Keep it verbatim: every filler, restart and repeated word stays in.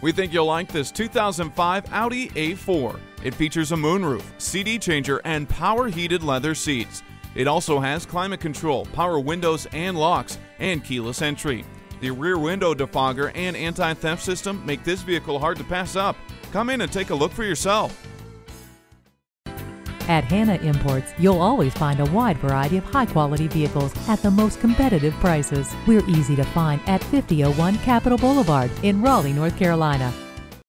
We think you'll like this two thousand five Audi A four. It features a moonroof, C D changer, and power heated leather seats. It also has climate control, power windows and locks, and keyless entry. The rear window defogger and anti-theft system make this vehicle hard to pass up. Come in and take a look for yourself. At Hanna Imports, you'll always find a wide variety of high-quality vehicles at the most competitive prices. We're easy to find at fifty oh one Capital Boulevard in Raleigh, North Carolina.